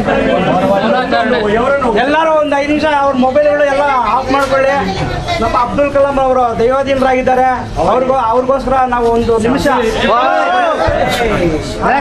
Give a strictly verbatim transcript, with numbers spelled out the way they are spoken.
ಎಲ್ಲರೂ ಒಂದು ಐದು ನಿಮಿಷ ಅವ್ರ ಮೊಬೈಲ್ಗಳು ಎಲ್ಲ ಆಫ್ ಮಾಡ್ಕೊಳ್ಳಿ. ನಮ್ಮ ಅಬ್ದುಲ್ ಕಲಾಂ ಅವರು ದೈವಾಧೀನರಾಗಿದ್ದಾರೆ. ಅವ್ರಿಗೂ ಅವ್ರಿಗೋಸ್ಕರ ನಾವು ಒಂದು ನಿಮಿಷ